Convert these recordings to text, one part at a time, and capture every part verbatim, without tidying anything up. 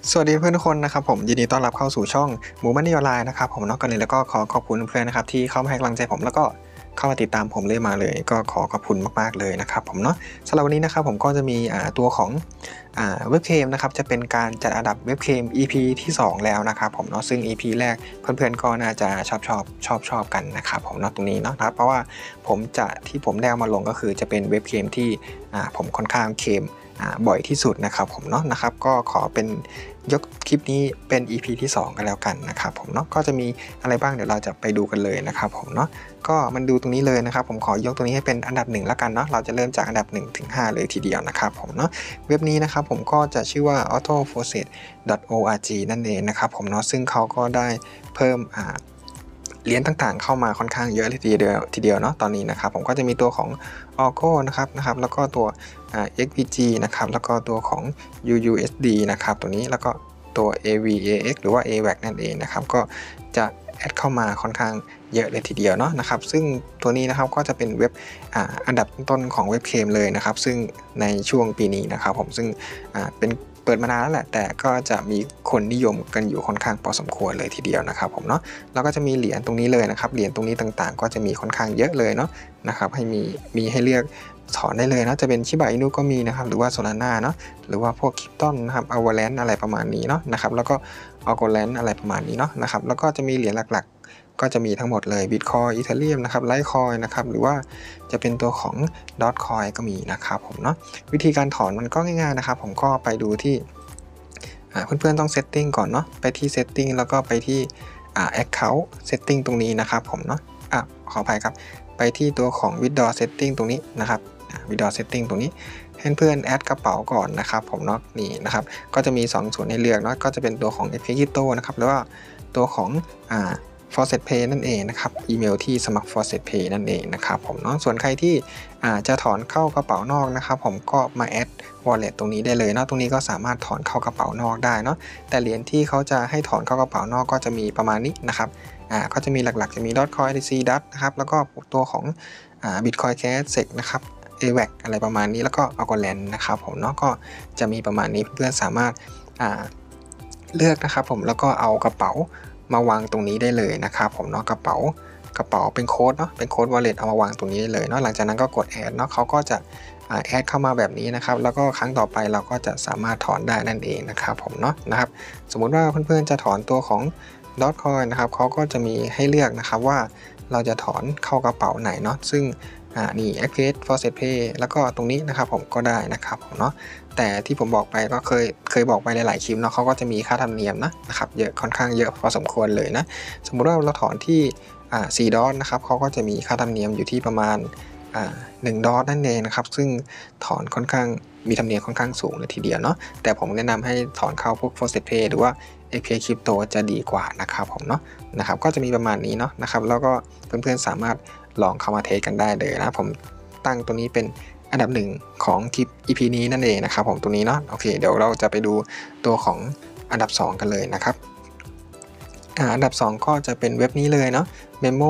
สวัสดีเพื่อนทุกคนนะครับผมยินดีต้อนรับเข้าสู่ช่องหมูมันนี่ออนไลน์นะครับผมเนาะก่อนอื่นแล้วก็ขอขอบคุณเพื่อนนะครับที่เข้ามาให้กำลังใจผมแล้วก็เข้ามาติดตามผมเรื่อยมาเลยก็ขอขอบคุณมากๆเลยนะครับผมเนาะสำหรับวันนี้นะครับผมก็จะมีอ่าตัวของอ่าเว็บเคมนะครับจะเป็นการจัดอันดับเว็บเคม อี พี ที่สองแล้วนะครับผมเนาะซึ่ง อี พี แรกเพื่อนๆก็น่าจะชอบชอบชอบชอบกันนะครับผมเนาะตรงนี้เนาะครับเพราะว่าผมจะที่ผมได้เอามาลงก็คือจะเป็นเว็บเคมที่อ่าผมค่อนข้างเคมบ่อยที่สุดนะครับผมเนาะนะครับก็ขอเป็นยกคลิปนี้เป็น อี พี ที่สองกันแล้วกันนะครับผมเนาะก็จะมีอะไรบ้างเดี๋ยวเราจะไปดูกันเลยนะครับผมเนาะก็มันดูตรงนี้เลยนะครับผมขอยกตรงนี้ให้เป็นอันดับหนึ่งแล้วกันเนาะเราจะเริ่มจากอันดับหนึ่งถึงห้าเลยทีเดียวนะครับผมเนาะเว็บนี้นะครับผมก็จะชื่อว่า ออโต้โฟร์เซต ดอท โอ อาร์ จี นั่นเองนะครับผมเนาะซึ่งเขาก็ได้เพิ่มอ่าเหรียญต่างๆเข้ามาค่อนข้างเยอะเลยทีเดียวทีเดียวเนาะตอนนี้นะครับผมก็จะมีตัวของ ออ จี โอ นะครับนะครับแล้วก็ตัว เอ็กซ์ พี จี นะครับแล้วก็ตัวของ ยู ยู เอส ดี นะครับตัวนี้แล้วก็ตัว เอ วี เอ เอ็กซ์ หรือว่า เอ ดับเบิลยู เอ ซี นั่นเองนะครับก็จะแอดเข้ามาค่อนข้างเยอะเลยทีเดียวเนาะนะครับซึ่งตัวนี้นะครับก็จะเป็นเว็บ อ่า อันดับต้นของเว็บเคมเลยนะครับซึ่งในช่วงปีนี้นะครับผมซึ่งอ่าเป็นเปิดมานานแล้วแหละแต่ก็จะมีคนนิยมกันอยู่ค่อนข้างพอสมควรเลยทีเดียวนะครับผมเนาะแล้วก็จะมีเหรียญตรงนี้เลยนะครับเหรียญตรงนี้ต่างๆก็จะมีค่อนข้างเยอะเลยเนาะนะครับให้มีมีให้เลือกถอนได้เลยนะจะเป็นชิบะอินุก็มีนะครับหรือว่าโซลาร่าเนาะหรือว่าพวกคริปตอนนะครับอวาแลนอะไรประมาณนี้เนาะนะครับแล้วก็ออโกแลนอะไรประมาณนี้เนาะนะครับแล้วก็จะมีเหรียญหลักๆก็จะมีทั้งหมดเลย Bitcoin Ethereum นะครับ Litecoin นะครับหรือว่าจะเป็นตัวของ Dogecoin ก็มีนะครับผมเนาะวิธีการถอนมันก็ง่ายๆนะครับผมก็ไปดูที่เพื่อนๆต้องเซตติ้งก่อนเนาะไปที่เซตติ้งแล้วก็ไปที่ Account Setting ตรงนี้นะครับผมเนาะอ่ะขออภัยครับไปที่ตัวของ Withdraw Setting ตรงนี้นะครับ Withdraw Setting ตรงนี้ให้เพื่อนแอดกระเป๋าก่อนนะครับผมเนาะนี่นะครับก็จะมีสองส่วนให้เลือกเนาะก็จะเป็นตัวของ เอฟ เค Crypto นะครับหรือว่าตัวของอ่า Faucet Pay นั่นเองนะครับอีเมลที่สมัคร Faucet Pay นั่นเองนะครับผมเนาะส่วนใครที่จะถอนเข้ากระเป๋านอกนะครับผมก็มาแอด Wallet ตรงนี้ได้เลยเนาะตรงนี้ก็สามารถถอนเข้ากระเป๋านอกได้เนาะแต่เหรียญที่เขาจะให้ถอนเข้ากระเป๋านอกก็จะมีประมาณนี้นะครับอ่าก็จะมีหลักๆจะมี Dogecoin ดี ซี ดัต นะครับแล้วก็ตัวของอ่า Bitcoin Cash เซ อี นะครับ เอ ดับเบิลยู เอ ซี อะไรประมาณนี้แล้วก็ Algorand นะครับผมเนาะก็จะมีประมาณนี้เพื่อนๆสามารถอ่าเลือกนะครับผมแล้วก็เอากระเป๋ามาวางตรงนี้ได้เลยนะครับผมเนาะกระเป๋ากระเป๋าเป็นโค้ดเนาะเป็นโค้ด wallet เอามาวางตรงนี้ได้เลยเนาะหลังจากนั้นก็กดแอดเนาะเขาก็จะแอดเข้ามาแบบนี้นะครับแล้วก็ครั้งต่อไปเราก็จะสามารถถอนได้นั่นเองนะครับผมเนาะนะครับสมมุติว่าเพื่อนๆจะถอนตัวของ Dogecoin นะครับเขาก็จะมีให้เลือกนะครับว่าเราจะถอนเข้ากระเป๋าไหนเนาะซึ่งอ่านี่ Activate Faucet Pay แล้วก็ตรงนี้นะครับผมก็ได้นะครับผมเนาะแต่ที่ผมบอกไปก็เคยเคยบอกไปหลายๆคลิปเนาะเขาก็จะมีค่าธรรมเนียมนะนะครับเยอะค่อนข้างเยอะพอสมควรเลยนะสมมุติว่าเราถอนที่อ่าสี่ดอลนะครับเขาก็จะมีค่าธรรมเนียมอยู่ที่ประมาณอ่าหนึ่งดอลนั่นเองนะครับซึ่งถอนค่อนข้างมีธรรมเนียมค่อนข้างสูงเลยทีเดียวเนาะแต่ผมแนะนำให้ถอนเข้าพวก Faucet Pay หรือว่า เอ พี เค Crypto จะดีกว่านะครับผมเนาะนะครับก็จะมีประมาณนี้เนาะนะครับแล้วก็เพื่อนๆสามารถลองเข้ามาเทสกันได้เลยนะผมตั้งตัวนี้เป็นอันดับหนึ่งของคลิป อี พี นี้นั่นเองนะครับผมตัวนี้เนาะโอเคเดี๋ยวเราจะไปดูตัวของอันดับสองกันเลยนะครับอันดับสองก็จะเป็นเว็บนี้เลยเนาะ memo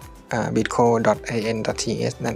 bitco ดอท in ดอท th นั่น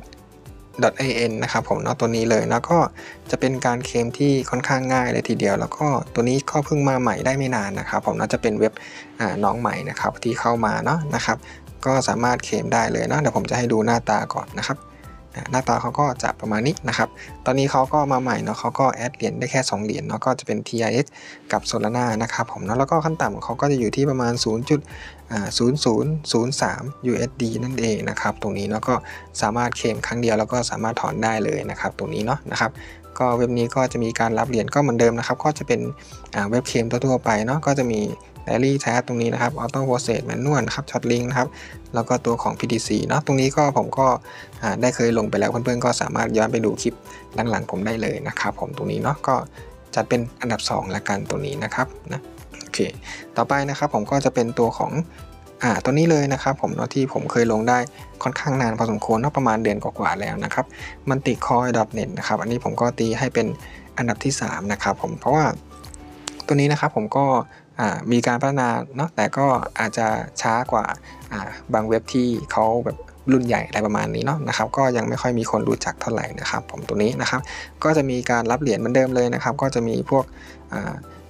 .in นะครับผมเนาะตัวนี้เลยแล้วก็จะเป็นการเคลมที่ค่อนข้างง่ายเลยทีเดียวแล้วก็ตัวนี้ก็เพิ่งมาใหม่ได้ไม่นานนะครับผมน่าจะเป็นเว็บน้องใหม่นะครับที่เข้ามาเนาะนะครับก็สามารถเคลมได้เลยเนาะเดี๋ยวผมจะให้ดูหน้าตาก่อนนะครับหน้าตาเขาก็จะประมาณนี้นะครับตอนนี้เขาก็มาใหม่เนาะเขาก็แอดเหรียญได้แค่สองเหรียญเนาะก็จะเป็น ที ไอ เอ็กซ์ กับ Solana นะครับผมเนาะแล้วก็ขั้นต่ำเขาก็จะอยู่ที่ประมาณ ศูนย์จุดศูนย์ศูนย์ศูนย์สาม ยู เอส ดี นั่นเองนะครับตรงนี้เนาะก็สามารถเคลมครั้งเดียวแล้วก็สามารถถอนได้เลยนะครับตรงนี้เนาะนะครับก็เว็บนี้ก็จะมีการรับเหรียญก็เหมือนเดิมนะครับก็จะเป็นเว็บเคลมทั่วๆไปเนาะก็จะมีDaily Task ตรงนี้นะครับ Auto Process Manual นะครับ Short Link นะครับแล้วก็ตัวของ พี ที ซี เนาะตรงนี้ก็ผมก็ได้เคยลงไปแล้วเพื่อนๆก็สามารถย้อนไปดูคลิปหลังๆผมได้เลยนะครับผมตรงนี้เนาะก็จัดเป็นอันดับสองละกันตัวนี้นะครับนะโอเคต่อไปนะครับผมก็จะเป็นตัวของอ่าตัวนี้เลยนะครับผมเนาะที่ผมเคยลงได้ค่อนข้างนานพอสมควรเนาะประมาณเดือนกว่าๆแล้วนะครับ multicoin ดอท เน็ต นะครับอันนี้ผมก็ตีให้เป็นอันดับที่สามนะครับผมเพราะว่าตัวนี้นะครับผมก็มีการพัฒนาเนาะแต่ก็อาจจะช้ากว่าบางเว็บที่เขาแบบรุ่นใหญ่อะไรประมาณนี้เนาะนะครับก็ยังไม่ค่อยมีคนรู้จักเท่าไหร่นะครับผมตัวนี้นะครับก็จะมีการรับเหรียญเหมือนเดิมเลยนะครับก็จะมีพวก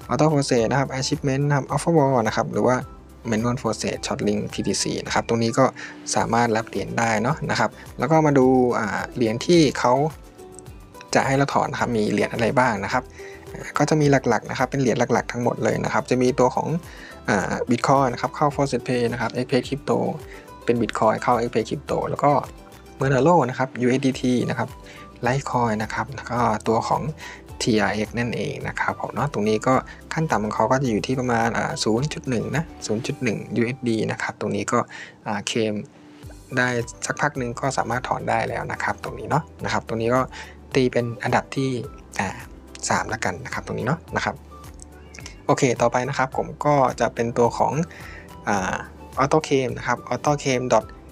Auto Process นะครับ Achievement นะครับ Offer Wall นะครับหรือว่า Manual Process Short Link พี ที ซี นะครับตรงนี้ก็สามารถรับเหรียญได้เนาะนะครับแล้วก็มาดูเหรียญที่เขาจะให้เราถอนนะครับมีเหรียญอะไรบ้างนะครับก็จะมีหลักๆนะครับเป็นเหรียญหลักๆทั้งหมดเลยนะครับจะมีตัวของบิตคอยนะครับเข้า Faucet Pay นะครับ Xpay Crypto เป็น Bitcoin เข้า Xpay Crypto แล้วก็ Monero นะครับ ยู เอส ดี ที นะครับ Litecoin นะครับแล้วก็ตัวของ ที อาร์ เอ็กซ์ นั่นเองนะครับผมเนาะตรงนี้ก็ขั้นต่ำของเขาก็จะอยู่ที่ประมาณอ่า ศูนย์จุดหนึ่ง นะ ศูนย์จุดหนึ่ง ยู เอส ดี นะครับตรงนี้ก็อ่าเคลมได้สักพักหนึ่งก็สามารถถอนได้แล้วนะครับตรงนี้เนาะนะครับตรงนี้ก็ตีเป็นอันดับที่อ่าสามละกันนะครับตรงนี้เนาะนะครับโอเคต่อไปนะครับผมก็จะเป็นตัวของอ่า AutoClaim นะครับ AutoClaim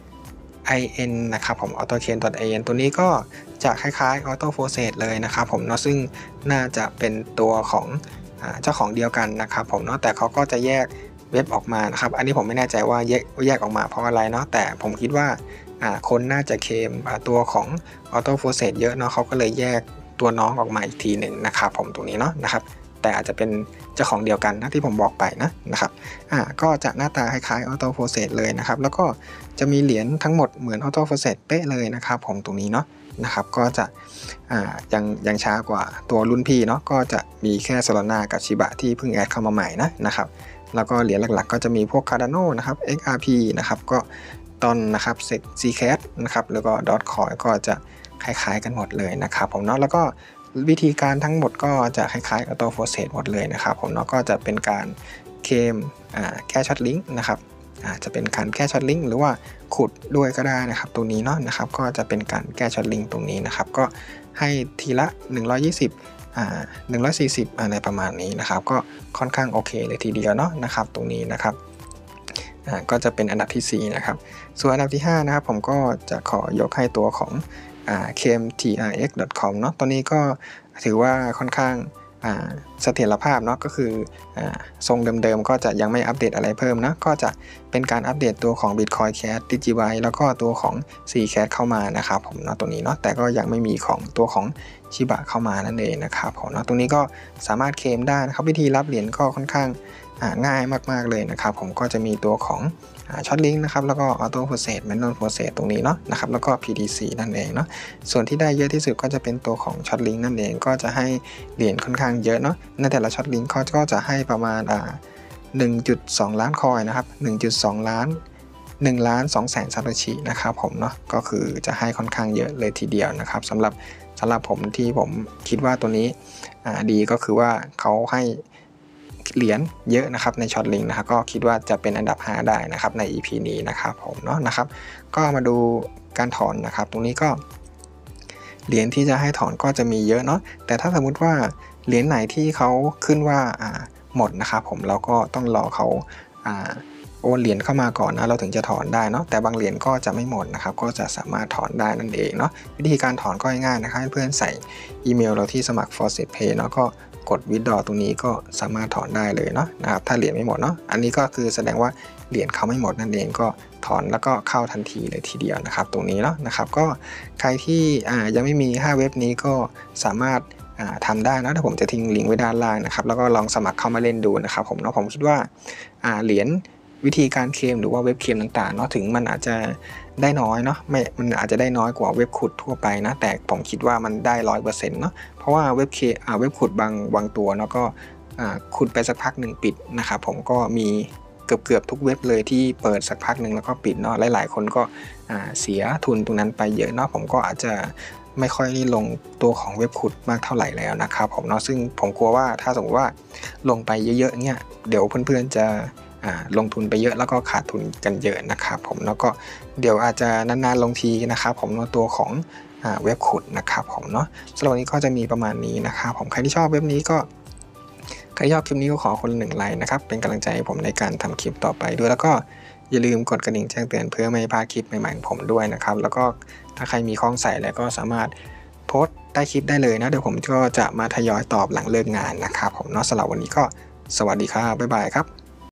in นะครับผม AutoClaim in ตัวนี้ก็จะคล้ายๆ Auto Process เลยนะครับผมเนาะซึ่งน่าจะเป็นตัวของเจ้าของเดียวกันนะครับผมเนาะแต่เขาก็จะแยกเว็บออกมานะครับอันนี้ผมไม่แน่ใจว่าแยกแยกออกมาเพราะอะไรเนาะแต่ผมคิดว่าคนน่าจะเคลมตัวของ Auto Process เยอะเนาะเขาก็เลยแยกตัวน้องออกมาอีกทีหนึ่งนะครับผมตรงนี้เนาะนะครับแต่อาจจะเป็นเจ้าของเดียวกันนะที่ผมบอกไปนะนะครับอ่าก็จะหน้าตาคล้ายๆ Auto Process เลยนะครับแล้วก็จะมีเหรียญทั้งหมดเหมือน Auto Process เป๊ะเลยนะครับผมตรงนี้เนาะนะครับก็จะอ่ายังยังช้ากว่าตัวรุ่นพี่เนาะก็จะมีแค่ Solana กับชิบะที่เพิ่งแอดเข้ามาใหม่นะนะครับแล้วก็เหรียญหลักๆก็จะมีพวก Cardano นะครับ เอ็กซ์ อาร์ พี นะครับก็ตอนนะครับ Zcash นะครับแล้วก็ Dogecoin ก็จะคล้ายๆกันหมดเลยนะครับผมเนาะแล้วก็วิธีการทั้งหมดก็จะคล้ายๆ Auto Process หมดเลยนะครับผมเนาะก็จะเป็นการเคลมแค่ช็อตลิงก์นะครับอาจจะเป็นการแก้ช็อตลิงก์หรือว่าขุดด้วยก็ได้นะครับตรงนี้เนาะนะครับก็จะเป็นการแก้ช็อตลิงก์ตรงนี้นะครับก็ให้ทีละหนึ่งร้อยยี่สิบอ่าหนึ่งร้อยสี่สิบอะไรประมาณนี้นะครับก็ค่อนข้างโอเคเลยทีเดียวเนาะนะครับตรงนี้นะครับอ่าก็จะเป็นอันดับที่สี่นะครับส่วนอันดับที่ห้านะครับผมก็จะขอยกให้ตัวของเคม ที อาร์ เอ็กซ์ ดอท คอม เนาะตัวนี้ก็ถือว่าค่อนข้างเสถียรภาพเนาะก็คือทรงเดิมๆก็จะยังไม่อัปเดตอะไรเพิ่มนะก็จะเป็นการอัปเดตตัวของ Bitcoin Cash Digibyte แล้วก็ตัวของ Zcash เข้ามานะครับผมเนาะตัวนี้เนาะแต่ก็ยังไม่มีของตัวของชิบะเข้ามานั่นเองนะครับผมเนาะตรงนี้ก็สามารถเคลมได้นะครับวิธีรับเหรียญก็ค่อนข้างง่ายมากๆเลยนะครับผมก็จะมีตัวของช็อตลิงก์นะครับแล้วก็ Auto Process Manual Process ตรงนี้เนาะนะครับแล้วก็ พี ที ซี นั่นเองเนาะส่วนที่ได้เยอะที่สุดก็จะเป็นตัวของช็อตลิงก์นั่นเองก็จะให้เหรียญค่อนข้างเยอะเนาะในแต่ละช็อตลิงก์เขาก็จะให้ประมาณอ่า หนึ่งจุดสอง ล้านคอยนะครับ หนึ่งจุดสอง ล้านหนึ่งล้านสองแสนซาโตชินะครับผมเนาะก็คือจะให้ค่อนข้างเยอะเลยทีเดียวนะครับสำหรับสำหรับผมที่ผมคิดว่าตัวนี้ดีก็คือว่าเขาให้เหรียญเยอะนะครับในช็อตลิงก์นะครับก็คิดว่าจะเป็นอันดับห้าได้นะครับใน อี พี นี้นะครับผมเนาะนะครับก็มาดูการถอนนะครับตรงนี้ก็เหรียญที่จะให้ถอนก็จะมีเยอะเนาะแต่ถ้าสมมุติว่าเหรียญไหนที่เขาขึ้นว่าอ่าหมดนะครับผมเราก็ต้องรอเขาอ่าโอนเหรียญเข้ามาก่อนนะเราถึงจะถอนได้เนาะแต่บางเหรียญก็จะไม่หมดนะครับก็จะสามารถถอนได้นั่นเองเนาะวิธีการถอนก็ง่ายๆนะครับเพื่อนใส่อีเมลเราที่สมัคร Faucet Pay เนาะก็กด withdraw ตรงนี้ก็สามารถถอนได้เลยเนาะนะครับถ้าเหรียญไม่หมดเนาะอันนี้ก็คือแสดงว่าเหรียญเขาไม่หมดนั่นเองก็ถอนแล้วก็เข้าทันทีเลยทีเดียวนะครับตรงนี้เนาะนะครับก็ใครที่อ่ายังไม่มีห้าเว็บนี้ก็สามารถทำได้นะถ้าผมจะทิ้งลิงก์ไว้ด้านล่างนะครับแล้วก็ลองสมัครเข้ามาเล่นดูนะครับผมเนาะผมคิดว่าเหรียญวิธีการเคลมหรือว่าเว็บเคลมต่างๆเนาะถึงมันอาจจะได้น้อยเนาะไม่มันอาจจะได้น้อยกว่าเว็บขุดทั่วไปนะแต่ผมคิดว่ามันได้ ร้อยเปอร์เซ็นต์ เนาะเพราะว่าเว็บเคเว็บขุดบางบางตัวเนาะก็ขุดไปสักพักหนึ่งปิดนะครับผมก็มีเกือบเกือบทุกเว็บเลยที่เปิดสักพักหนึ่งแล้วก็ปิดเนาะหลายๆคนก็เสียทุนตรงนั้นไปเยอะเนาะผมก็อาจจะไม่ค่อยได้ลงตัวของเว็บขุดมากเท่าไหร่แล้วนะครับผมเนาะซึ่งผมกลัวว่าถ้าสมมติว่าลงไปเยอะๆเนี่ยเดี๋ยวเพื่อนๆจะลงทุนไปเยอะแล้วก็ขาดทุนกันเยอะนะครับผมแล้วก็เดี๋ยวอาจจะนานๆลงทีนะครับผมเนาะตัวของเว็บขุดนะครับผมเนาะสำหรับวันนี้ก็จะมีประมาณนี้นะครับผมใครที่ชอบเว็บนี้ก็ใครชอบคลิปนี้ก็ขอคนละหนึ่งไลค์นะครับเป็นกำลังใจให้ผมในการทำคลิปต่อไปด้วยแล้วก็อย่าลืมกดกระดิ่งแจ้งเตือนเพื่อไม่พลาดคลิปใหม่ๆของผมด้วยนะครับแล้วก็ถ้าใครมีข้องใส่แล้วก็สามารถโพสต์ใต้คลิปได้เลยนะเดี๋ยวผมก็จะมาทยอยตอบหลังเลิกงานนะครับผมเนาะสำหรับวันนี้ก็สวัสดีครับบ๊ายบายครับ